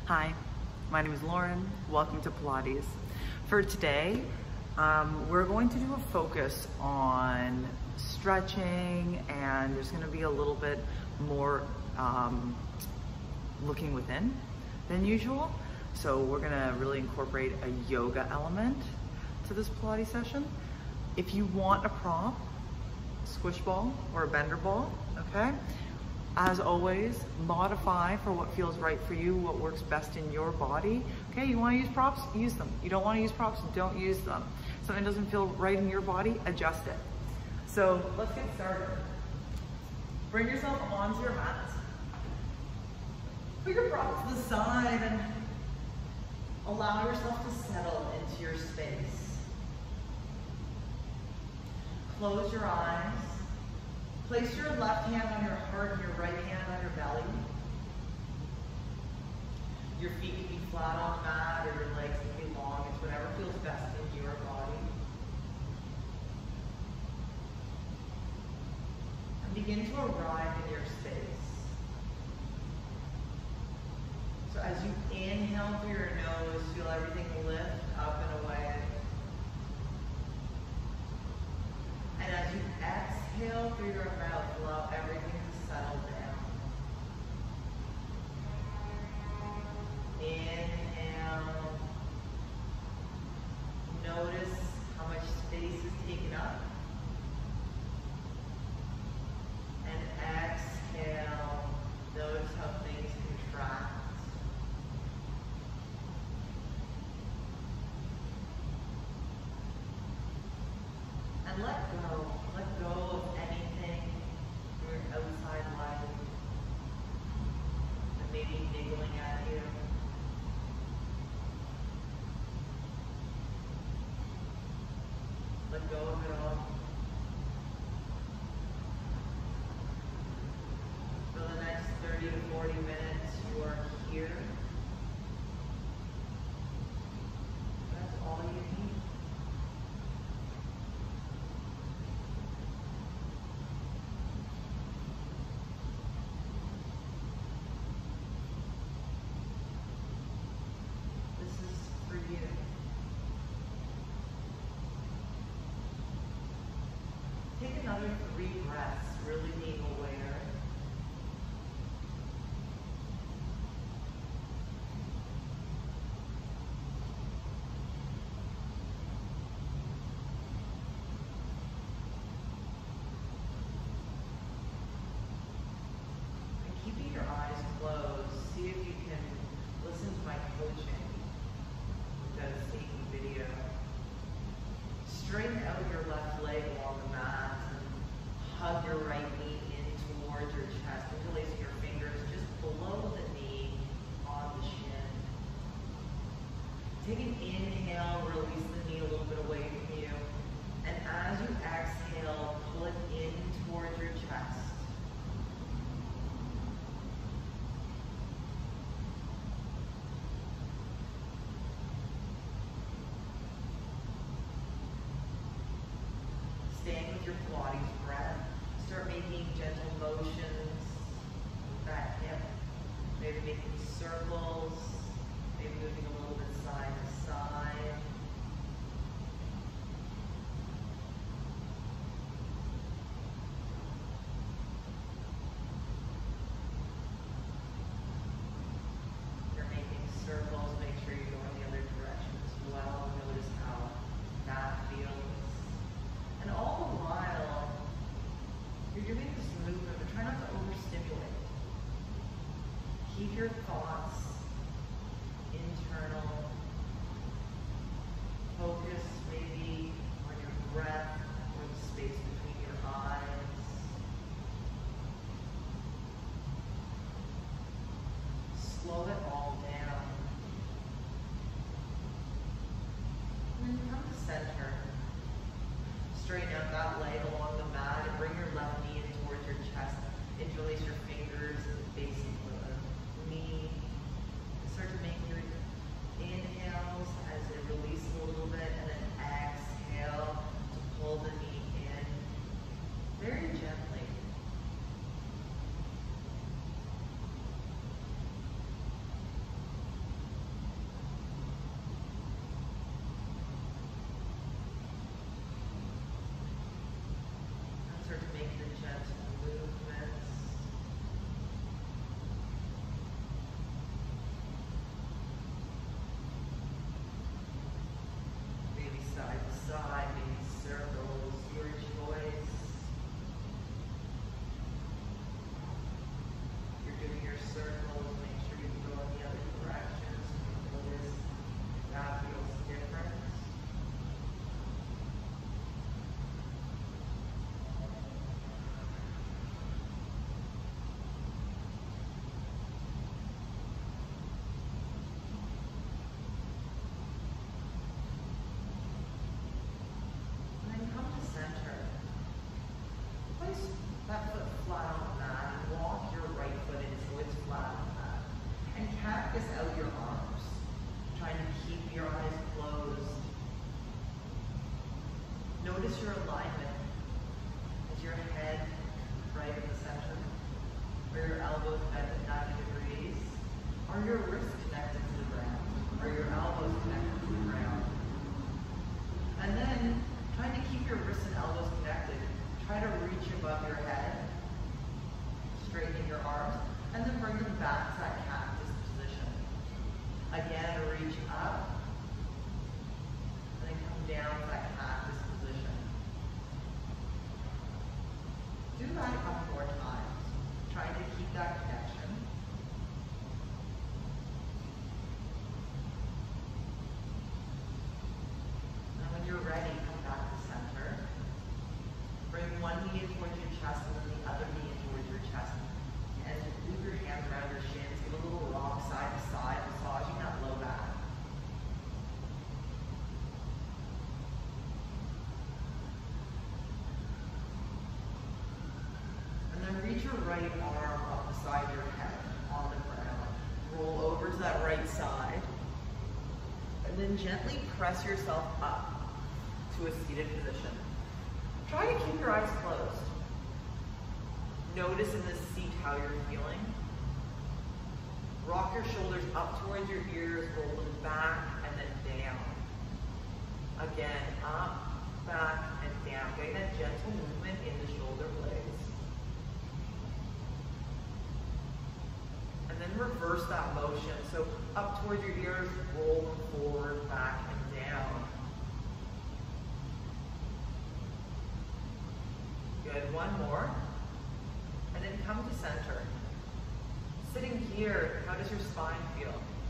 Hi, my name is Lauren. Welcome to Pilates. For today, we're going to do a focus on stretching, and there's going to be a little bit more looking within than usual. So we're going to really incorporate a yoga element to this Pilates session. If you want a prop, squish ball or a bender ball, okay? As always, modify for what feels right for you, what works best in your body. Okay, you want to use props? Use them. You don't want to use props? Don't use them. Something doesn't feel right in your body? Adjust it. So let's get started. Bring yourself onto your mat. Put your props to the side and allow yourself to settle into your space. Close your eyes. Place your left hand on your heart and your right hand on your belly. Your feet can be flat on the mat or your legs can be long. It's whatever feels best in your body. And begin to arrive in your space. So as you inhale through your nose, feel everything lift up and away. And as you exhale through your mouth, allow everything to settle down. Inhale. Notice how much space is taken up. And exhale. Notice how things contract. And let go. Let go of anything from your outside life that may be niggling at you. Let go of it all. For the next 30 to 40 minutes, you are here. That's all you need. Take another 3 breaths, really being aware. And keeping your eyes closed, see if you can listen to my coaching without seeing the video. Straighten out your left leg along the mat and hug your right knee in towards your chest, interlacing your fingers just below the knee on the shin. Take an inhale, release the knee a little bit away from you, and as you exhale, pull it in towards your chest. Staying with your Pilates breath, start making gentle motions with that hip, maybe making circles, maybe moving a little bit side to side. You're making circles, make sure you go in the other direction as well. Notice how that feels. And all the while, you're doing this movement, but try not to overstimulate. Keep your thoughts internal. notice your alignment. Is your head right in the center? Are your elbows bent at 90 degrees? Are your wrists connected to the ground? Are your elbows connected to the ground? And then, trying to keep your wrists and elbows connected, try to reach above your head, straighten your arms, and then bring them back to that cactus position. Again, reach up, and then come down to that cactus position. Do that a couple more times, trying to keep that connection. Now when you're ready, come back to center. Bring one knee in towards your chest and then the other knee in towards your chest. And move your hands around your shins. Give a little rock side to side, massaging that low back. And then reach your right arm up beside your head on the ground. Roll over to that right side. And then gently press yourself up to a seated position. Try to keep your eyes closed. Notice in this seat how you're feeling. Rock your shoulders up towards your ears, roll them back and then down. Again, up, back, and down. Getting that gentle movement in the shoulder blades. And then reverse that motion. So up towards your ears, roll them forward, back, and down. Good, one more. And then come to center. Sitting here, how does your spine feel?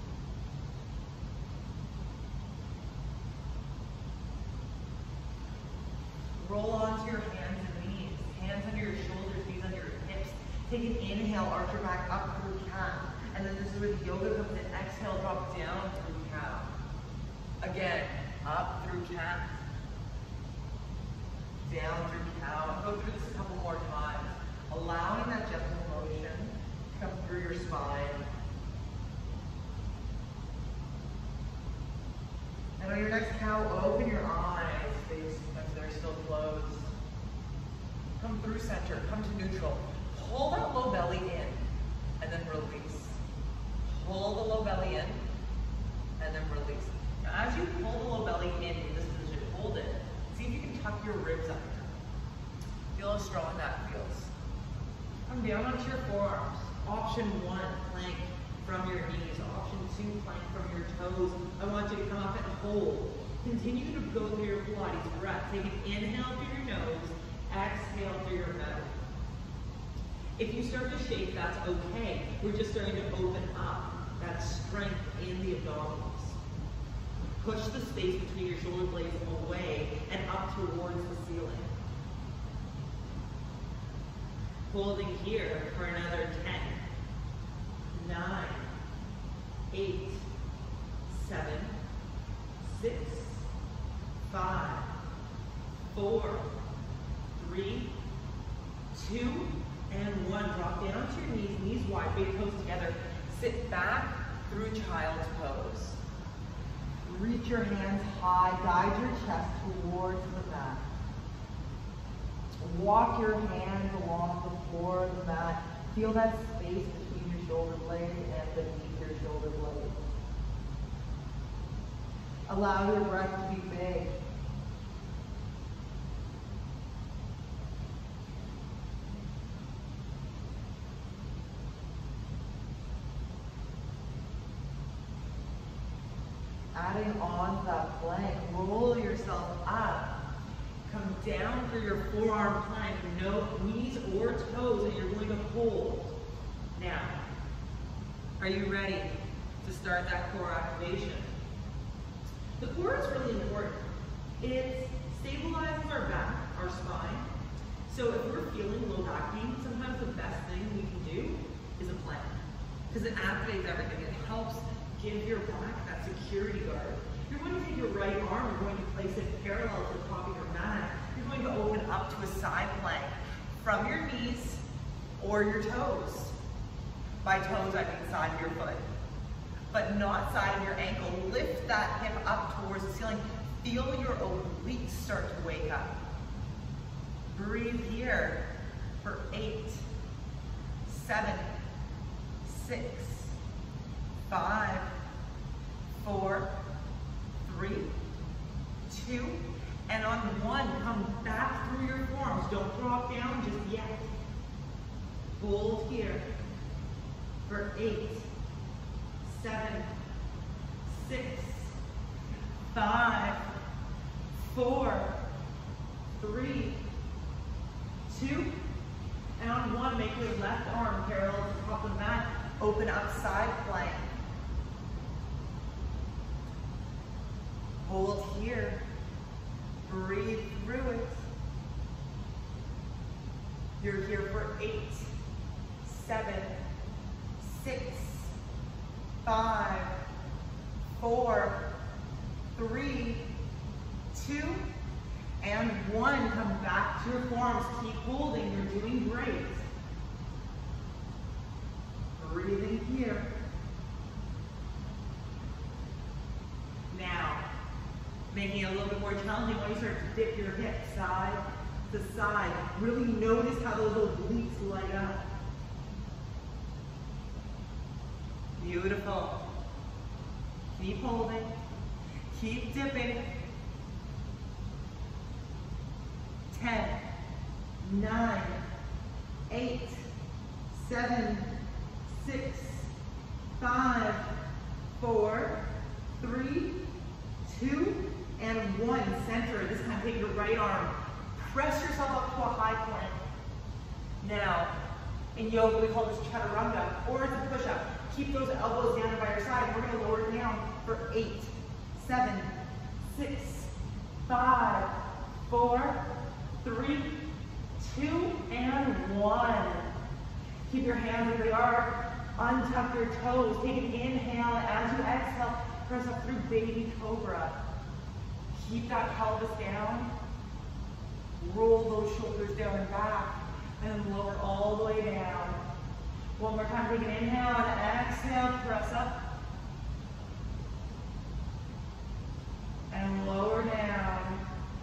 Roll onto your hands and knees. Hands under your shoulders, knees under your hips. Take an inhale, arch your back up through calf. And then this is where the yoga comes in. Exhale, drop down through calf. Again, up through calf. Down through cow. Go through this a couple more times. Allowing that gentle motion to come through your spine. And on your next cow, open your eyes. They're still closed. Come through center. Come to neutral. Pull that low belly in and then release. Pull the low belly in and then release. Now, as you pull the low belly in this position, hold it. See if you can tuck your ribs under. Feel how strong that feels. Come down onto your forearms. Option 1, plank from your knees. Option 2, plank from your toes. I want you to come up and hold. Continue to go through your Pilates breath. Take an inhale through your nose, exhale through your mouth. If you start to shake, that's okay. We're just starting to open up that strength in the abdominals. Push the space between your shoulder blades away and up towards the ceiling. Holding here for another 10, 9, 8, 7, 6, 5, 4, 3, 2, and 1. Drop down to your knees, knees wide, big toes together. Sit back through child's pose. Reach your hands high, guide your chest towards the mat. Walk your hands along the floor of the mat. Feel that space between your shoulder blade and beneath your shoulder blade. Allow your breath to be big. Adding on to that plank, roll yourself up. Come down through your forearm plank, no knees or toes, and you're going to hold. Now, are you ready to start that core activation? The core is really important. It stabilizes our back, our spine. So if we're feeling low back pain, sometimes the best thing we can do is a plank, because it activates everything. It helps give your back that security guard. You're going to take your right arm, you're going to place it parallel to the top of your mat. You're going to open up to a side plank from your knees or your toes. By toes, I mean side of your foot, but not side of your ankle. Lift that hip up towards the ceiling. Feel your obliques start to wake up. Breathe here for 8, 7, 6, 5, 4, 3, 2, and on 1, come back through your forearms. Don't drop down just yet. Hold here for 8, 7, 6, 5, 4, 3, 2, and on 1, make your left arm parallel to the top of the mat. Open up side plank. Hold here. Breathe through it. You're here for 8, 7, 6, 5, 4, 3, 2, and 1. Come back to your forearms. Keep holding. You're doing great. Breathing here. Now, making it a little bit more challenging when you start to dip your hips side to side. Really notice how those obliques light up. Beautiful. Keep holding. Keep dipping. 10, 9, 8, 7, 6, 5, 4, 3, 2, and 1. Center. This time take your right arm. Press yourself up to a high plank. Now, in yoga we call this chaturanga, or it's a push-up. Keep those elbows down by your side. We're going to lower it down for 8, 7, 6, 5, 4, 3, 2, and 1. Keep your hands where they are. Untuck your toes. Take an inhale. As you exhale, press up through baby cobra. Keep that pelvis down. Roll those shoulders down and back. And lower all the way down. One more time. Take an inhale and exhale. Press up. And lower down.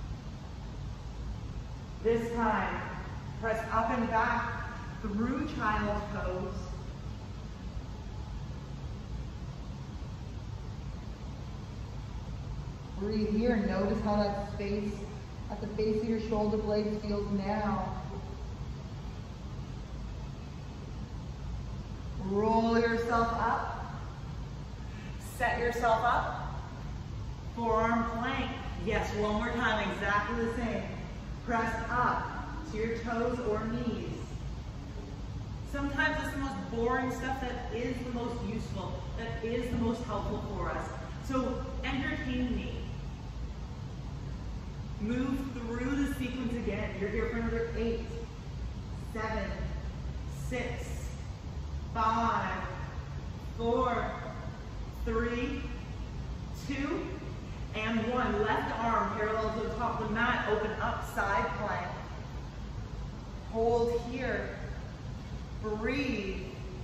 This time, press up and back through child's pose. Breathe here. Notice how that space at the base of your shoulder blades feels now. Roll yourself up. Set yourself up. Forearm plank. Yes, one more time, exactly the same. Press up to your toes or knees. Sometimes it's the most boring stuff that is the most useful, that is the most helpful for us. So entertain me. Move through the sequence again. You're here for another 8, 7, 6, 5, 4, 3, 2, and 1. Left arm parallel to the top of the mat. Open up, side plank. Hold here. Breathe.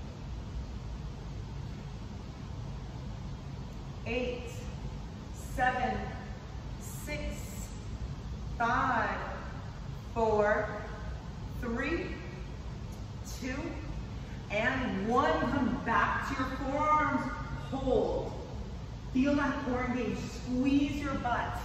8, 7, 6, 5, 4, 3, 2, and 1. Come back to your forearms. Hold. Feel that core engage. Squeeze your butt.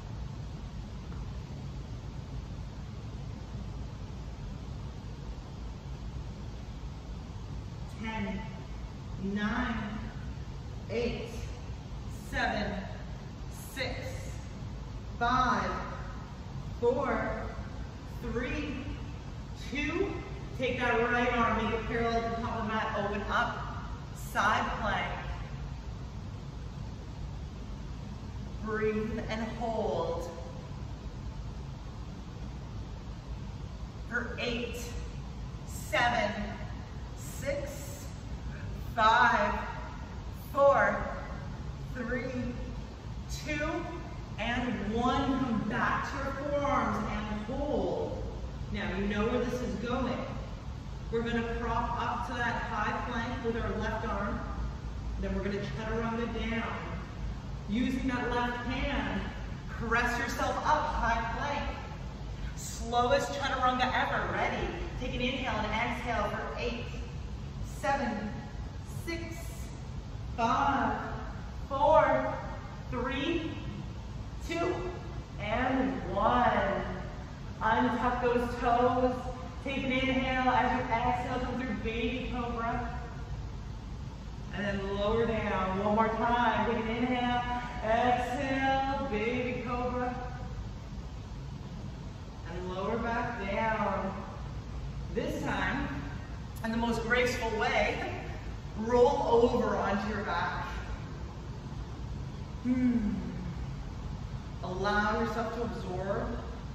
Ten, 9, 8, 7, 6, 5, 4, 3, 2. Take that right arm, make it parallel to the top of the mat. Open up, side plank. Breathe and hold. For 8, 7, 6, 5, 4, 3, 2, and 1. Come back to your forearms and hold. Now you know where this is going. We're going to prop up to that high plank with our left arm. Then we're going to chaturanga down. Using that left hand, press yourself up, high plank. Slowest chaturanga ever. Ready? Take an inhale and exhale for 8, 7, 6, 5, 4, 3, 2, and 1. Untuck those toes. Take an inhale as you exhale, come through baby cobra. And then lower down. One more time. Take an inhale, exhale, baby cobra. And lower back down. This time, in the most graceful way, roll over onto your back. Allow yourself to absorb.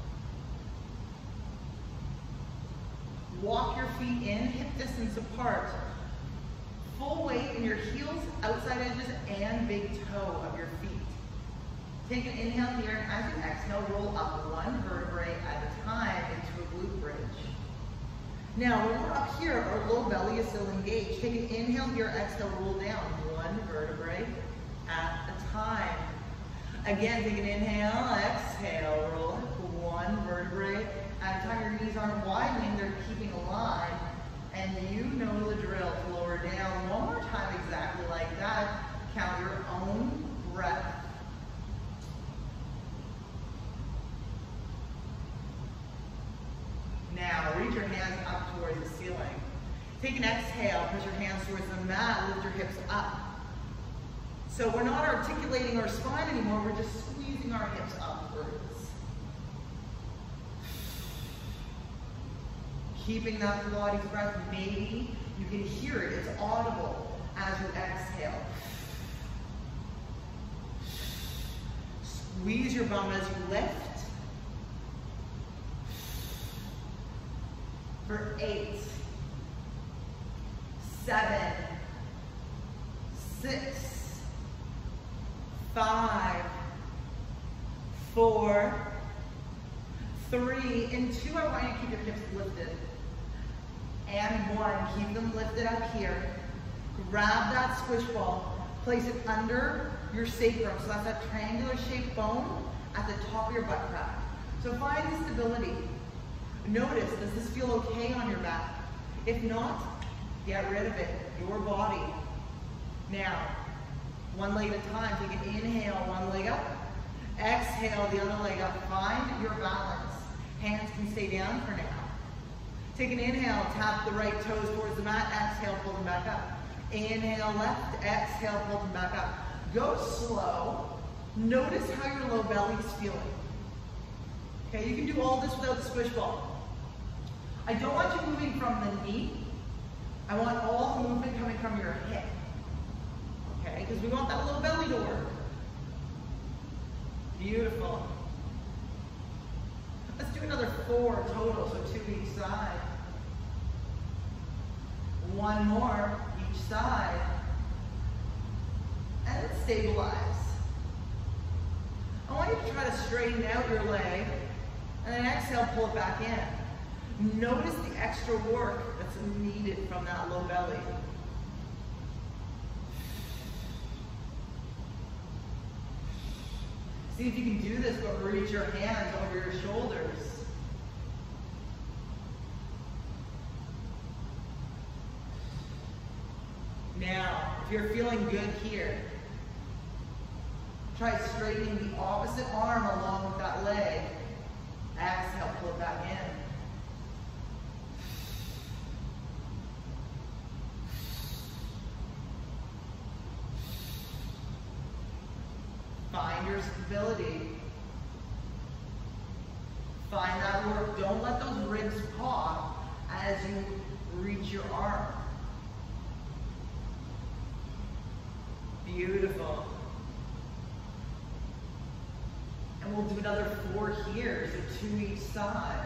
Walk your feet in, hip distance apart. Full weight in your heels, outside edges, and big toe of your feet. Take an inhale here, and as you exhale, roll up one vertebrae at a time into a glute bridge. Now, when we're up here, our low belly is still engaged. Take an inhale here, exhale, roll down one vertebrae at a time. Again, take an inhale, exhale, roll up one vertebrae at a time. Your knees aren't widening, they're keeping aligned. And you know the drill to lower down. One more time exactly like that. Count your own breath. Now, reach your hands up towards the ceiling. Take an exhale, push your hands towards the mat, lift your hips up. So we're not articulating our spine anymore, we're just squeezing our hips upwards. Keeping that Pilates breath, maybe you can hear it, it's audible as you exhale. Squeeze your bum as you lift. For 8, 7, 6, 5, 4, 3, and 2, I want you to keep your hips lifted. And 1, keep them lifted up here. Grab that squish ball, place it under your sacrum, so that's that triangular shaped bone at the top of your butt crack. So find the stability. Notice, does this feel okay on your back? If not, get rid of it, your body. Now, one leg at a time, take an inhale, one leg up. Exhale, the other leg up. Find your balance. Hands can stay down for now. Take an inhale, tap the right toes towards the mat. Exhale, pull them back up. Inhale, left. Exhale, pull them back up. Go slow. Notice how your low belly is feeling. Okay, you can do all this without the squish ball. I don't want you moving from the knee. I want all the movement coming from your hip. Okay, because we want that low belly to work. Beautiful. Let's do another 4 total, so 2 each side. 1 more each side. And then stabilize. I want you to try to straighten out your leg, and then exhale, pull it back in. Notice the extra work that's needed from that low belly. See if you can do this, but reach your hands over your shoulders. Now, if you're feeling good here, try straightening the opposite arm along with that leg. Exhale, pull it back in. Find your stability. Find that work. Don't let those ribs pop as you reach your arm. Beautiful. And we'll do another 4 here, so 2 each side.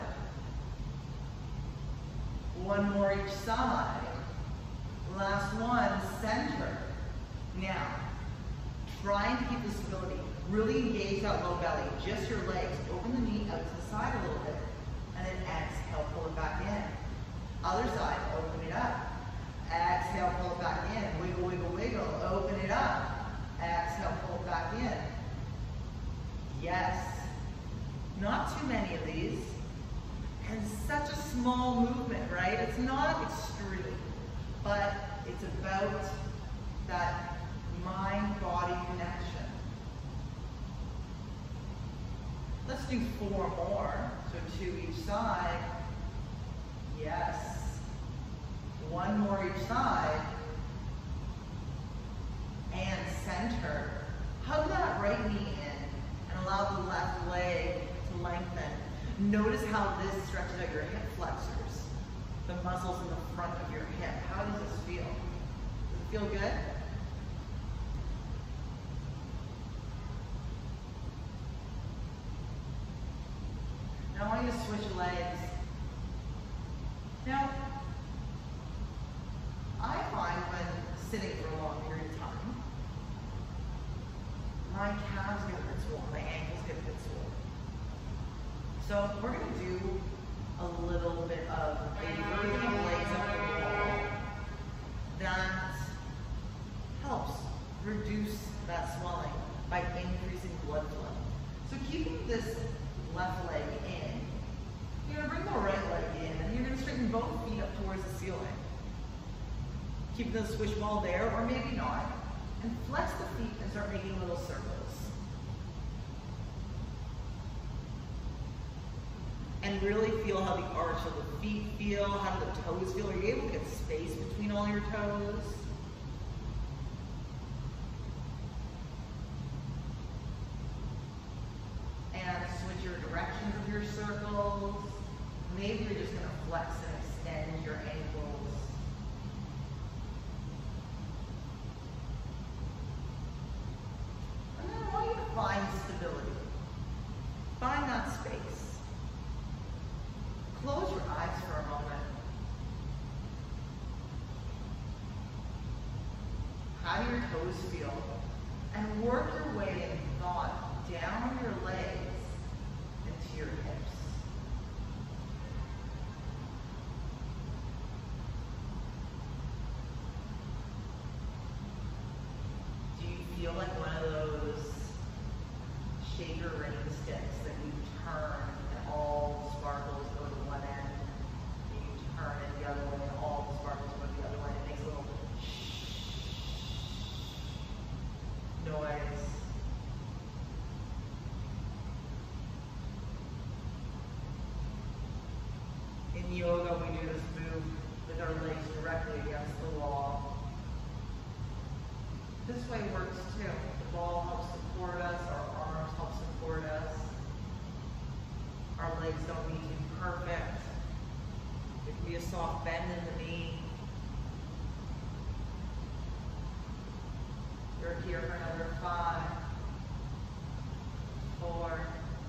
1 more each side. Last one, center. Now, trying to keep the stability. Really engage that low belly, just your legs. Open the knee out to the side a little bit. And then exhale, pull it back in. Other side, open it up. Exhale, pull it back in. Wiggle, wiggle, wiggle. Open it up. Exhale, pull it back in. Yes. Not too many of these. about that mind-body connection. Let's do 4 more. So 2 each side. Yes. 1 more each side. And center. Hug that right knee in and allow the left leg to lengthen. Notice how this stretches out your hip flexors, the muscles in the front of your hip. How does this feel? Does it feel good? Now I want you to switch legs. Now, I find when sitting for a long period of time, my calves get a bit swollen, my ankles get a bit swollen. So we're going to do a little bit of a version of legs up the wall that helps reduce that swelling by increasing blood flow. So keeping this left leg in, you're going to bring the right leg in, and you're going to straighten both feet up towards the ceiling. Keep the squish ball there, or maybe not, and flex the feet and start making little circles. And really feel how the arch of the feet feel, how do the toes feel. Are you able to get space between all your toes? And switch your directions of your circles. Maybe you're just going to flex and extend your ankles. And then I want you to find stability. Find that space. Close your eyes for a moment. How do your toes feel? And work your way in thought down your legs into your hips. Do you feel like one of those shaker ring sticks that you turn and all the sparkles go to one end, and you turn it the other way and all the sparkles go to the other way? It makes a little noise. In yoga, we do this move with our legs directly against the wall. This way works too. The ball helps support us, our arms help support us. Our legs don't need to be perfect. It can be a soft bend in the knee. You're here for another 5, 4,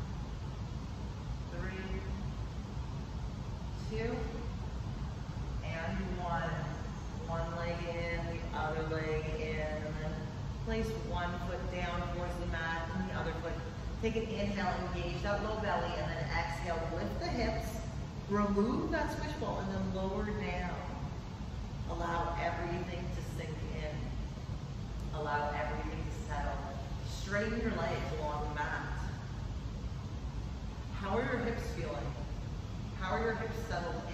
3, 2, and 1. One leg in, the other leg in, and then place one foot down towards the mat and the other foot. Take an inhale, engage that low belly, and then exhale, lift the hips, remove that squish ball, and then lower down. Allow everything to sink in. Allow everything to settle. Straighten your legs along the mat. How are your hips feeling? How are your hips settled in?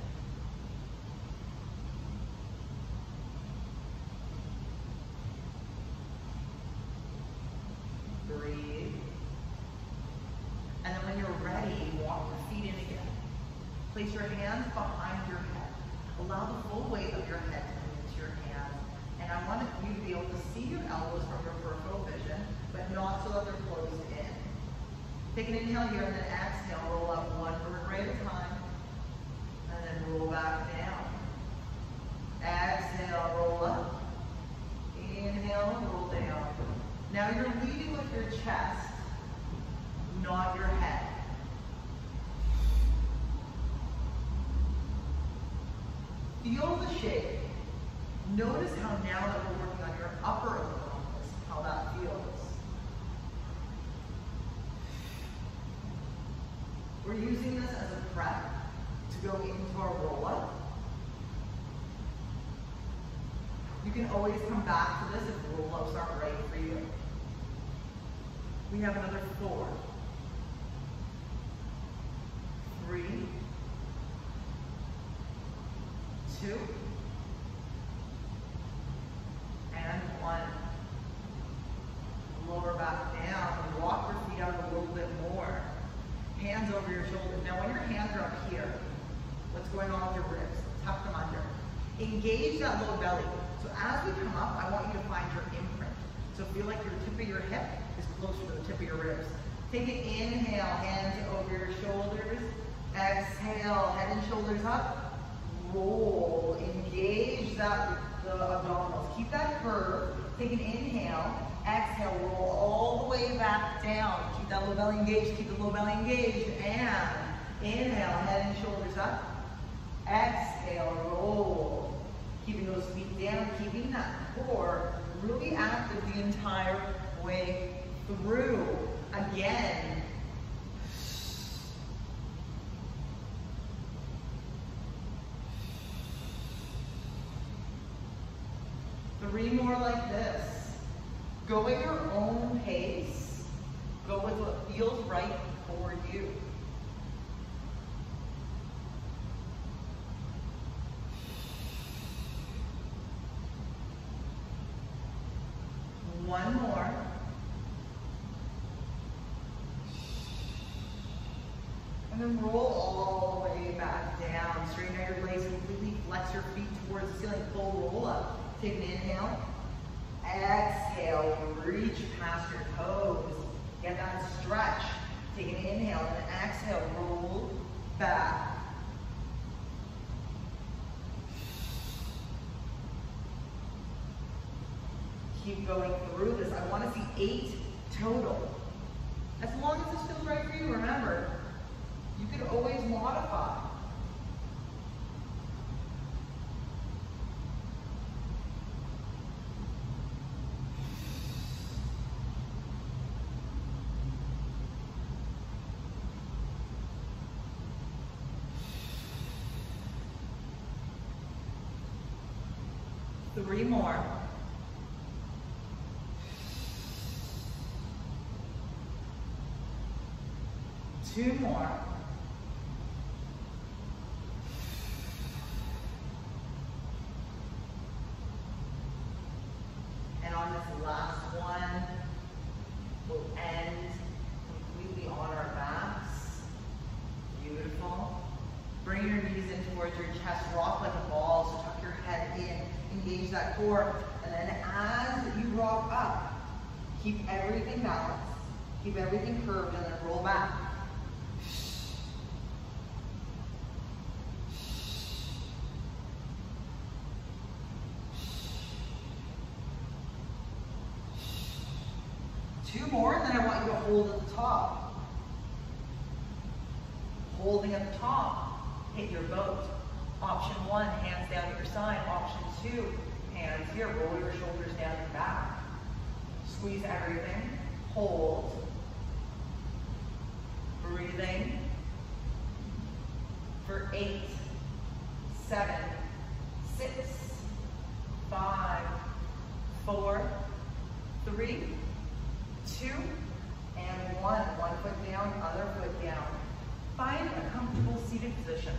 Breathe. And then when you're ready, walk your feet in again. Place your hands behind your head. Allow the full weight of your head to come into your hands. And I want you to be able to see your elbows from your peripheral vision, but not so that they're closed in. Take an inhale here and then exhale. Roll up one vertebrae at a time. And then roll back down. Exhale, roll up. Inhale, roll down. Now you're leading with your chest, not your head. Feel the shape. Notice how now that we're working on your upper abdominals, how that feels. We're using this as a prep to go into our roll-up. You can always come back to this if roll-ups aren't right for you. We have another 4, 3, 2, engage that lower belly. So as we come up, I want you to find your imprint. So feel like your tip of your hip is closer to the tip of your ribs. Take it, inhale, hands over your shoulders. Exhale, head and shoulders up. Roll, engage the abdominals. Keep that curve. Take an inhale, exhale, roll all the way back down. Keep that low belly engaged, keep the low belly engaged. And inhale, head and shoulders up. Exhale, roll. Keeping those feet down, keeping that core really active the entire way through. Again. Three more like this. Go at your own pace. Go with what feels right for you. One more. And then roll all the way back down. Straighten out your legs, completely flex your feet towards the ceiling. Full roll up. Take an inhale. Exhale, reach past your toes. Get that stretch. Take an inhale and exhale, roll back. Keep going through this. I want to see 8 total. As long as this feels right for you, remember, you can always modify. Three more. Two more. And on this last one, we'll end completely on our backs. Beautiful. Bring your knees in towards your chest. Rock like a ball, so tuck your head in. Engage that core, and then as you rock up, keep everything balanced, keep everything curved, and then roll back. Two more, and then I want you to hold at the top. Holding at the top, hit your boat. Option 1, hands down at your side. Option 2, hands here. Roll your shoulders down and back. Squeeze everything. Hold. Breathing. For 8, 7, 6, 5, 4, 3, 2, and 1. One foot down, other foot down. Find a comfortable seated position.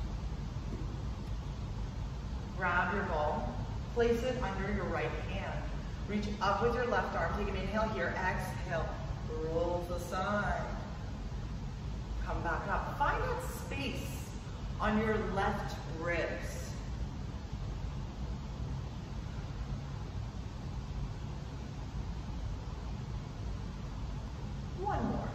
Grab your ball, place it under your right hand. Reach up with your left arm, take an inhale here, exhale, roll to the side. Come back up. Find that space on your left ribs. One more.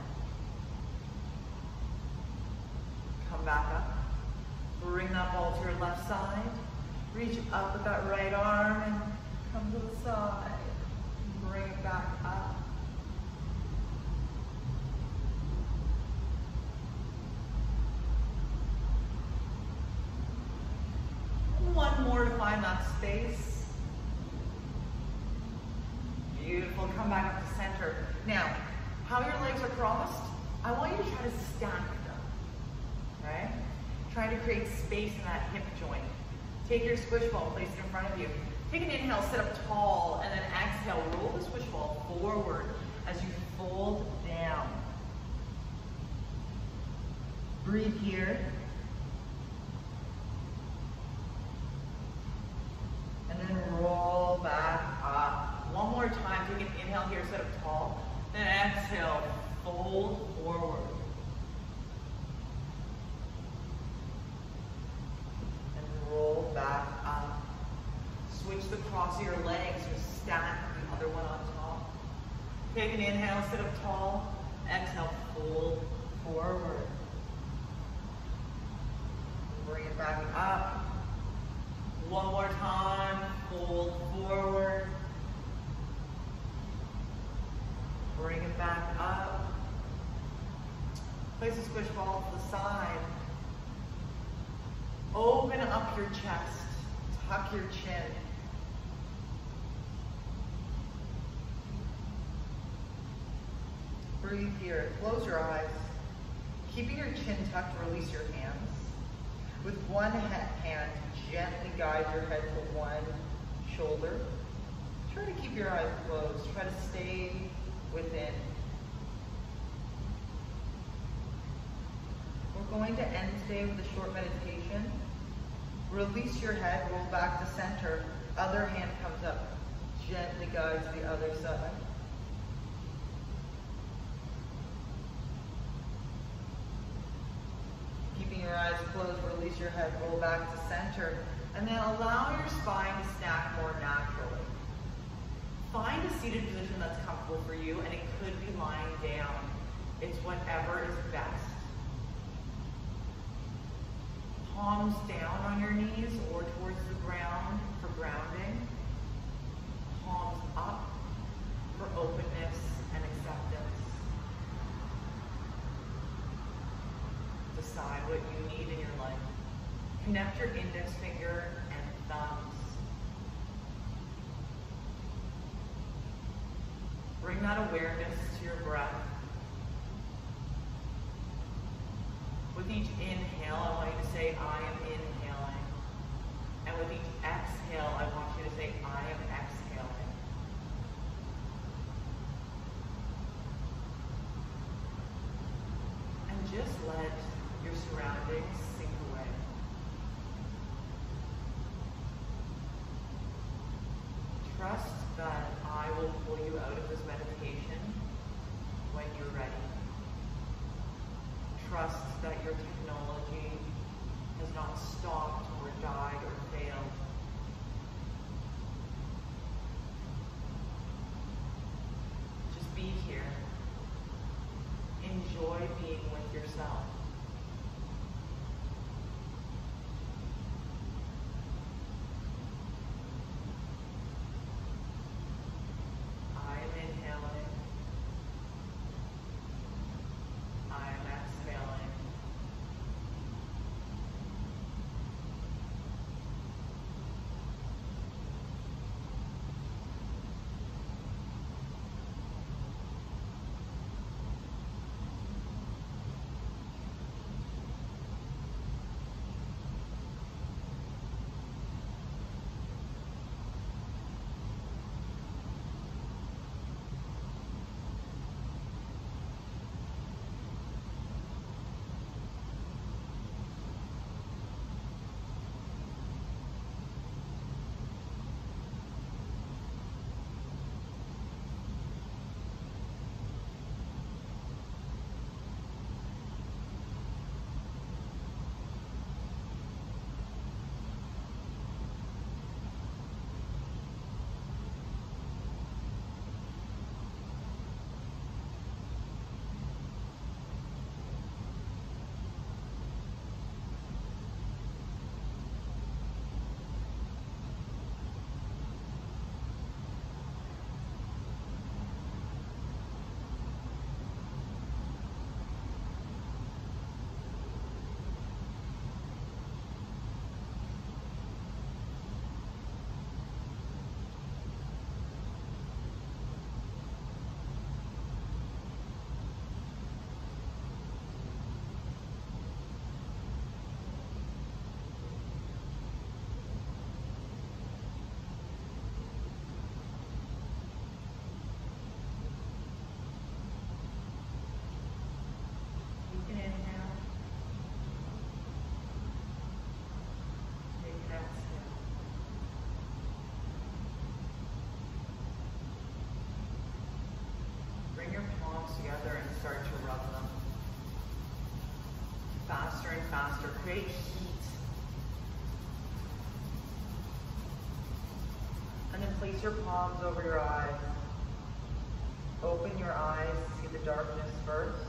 Come back up. Bring that ball to your left side. Reach up with that right arm and come to the side. Bring it back up. One more to find that space. Beautiful. Come back up to center. Now, how your legs are crossed, I want you to try to stack them. Right? Trying to create space in that hip joint. Take your squish ball, place it in front of you. Take an inhale, sit up tall, and then exhale, roll the squish ball forward as you fold down. Breathe here. And then roll back up. One more time, take an inhale here, sit up tall. Then exhale, fold forward. And roll back up. the cross of your legs, just stack the other one on top. Take an inhale, sit up tall. Exhale, fold forward. Bring it back up. One more time, fold forward. Bring it back up. Place a squish ball to the side. Open up your chest. Tuck your chin. Breathe here. Close your eyes. Keeping your chin tucked, release your hands. With one hand, gently guide your head to one shoulder. Try to keep your eyes closed. Try to stay within. We're going to end today with a short meditation. Release your head, roll back to center. Other hand comes up. Gently guide to the other side. Keeping your eyes closed, release your head, roll back to center, and then allow your spine to stack more naturally. Find a seated position that's comfortable for you, and it could be lying down. It's whatever is best. Palms down on your knees or towards the ground for grounding. Palms up for openness and acceptance. Decide what you need in your life. Connect your index finger and thumbs. Bring that awareness to your breath. With each inhale, I want you to say, I am inhaling. And with each exhale, I want you to say, I am exhaling. And just let your surroundings sink away. Trust that I will pull you out of this meditation when you're ready. Trust that your technology has not stopped or died or failed. Just be here. Enjoy being with yourself. Together and start to rub them. Faster and faster. Create heat. Place your palms over your eyes. Open your eyes to see the darkness first.